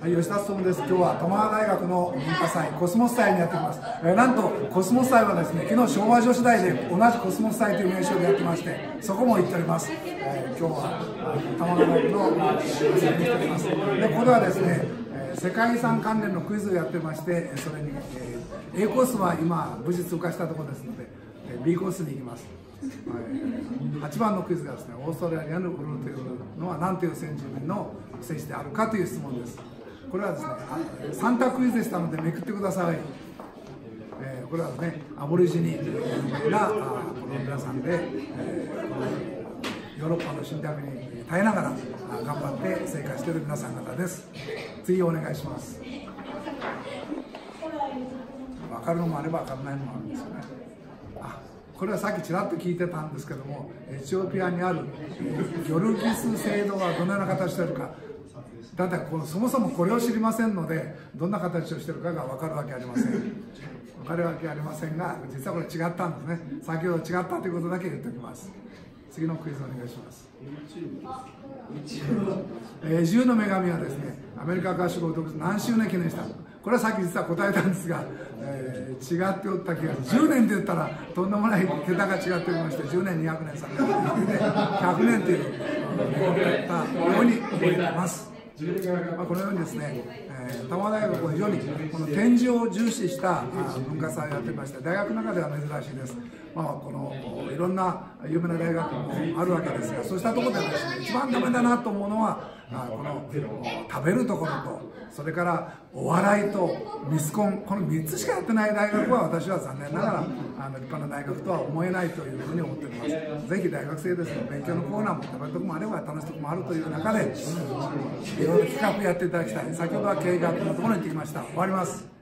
吉田勉です。今日は玉川大学の文化祭コスモス祭にやってきます。なんとコスモス祭はですね、昨日昭和女子大で同じコスモス祭という名称でやってまして、そこも行っております。今日は玉川大学の文化祭に来ております。でここではですね、世界遺産関連のクイズをやってまして、それに、A コースは今無事通過したところですので、B コースに行きます。8番のクイズがですね、オーストラリアのウルルというのは何という先住民の聖地であるかという質問です。これはですね、3択クイズでしたのでめくってください。これはですね、アボリジニ有名なこの皆さんで、ヨーロッパの侵略に耐えながら頑張って生活している皆さん方です。次お願いします。分かるのもあれば分からないのもあるんですよね。これはさっきちらっと聞いてたんですけども、エチオピアにあるギョルギス制度はどのような形をしているか、だってそもそもこれを知りませんので、どんな形をしているかが分かるわけありません。分かるわけありませんが、実はこれ違ったんですね。先ほど違ったということだけ言っておきます。次のクイズお願いします。10の女神はですね、アメリカ合衆国独立何周年記念したのか。これはさっき実は答えたんですが、違っておった気が10年で言ったらとんでもない桁が違っておりまして、10年200年300年で100年というように覚えています。このようにですね、玉川大学は非常にこの展示を重視した文化祭をやってまして、大学の中では珍しいです。このいろんな有名な大学もあるわけですが、そうしたところでですね、一番ダメだなと思うのはこの食べるところと、それからお笑いとミスコン、この3つしかやってない大学は私は残念ながら立派な大学とは思えないというふうに思っております。ぜひ大学生ですの勉強のコーナーも食べるところもあれば楽しいところもあるという中で、いろいろ企画やっていただきたい。先ほどは経営学のところに行ってきました。終わります。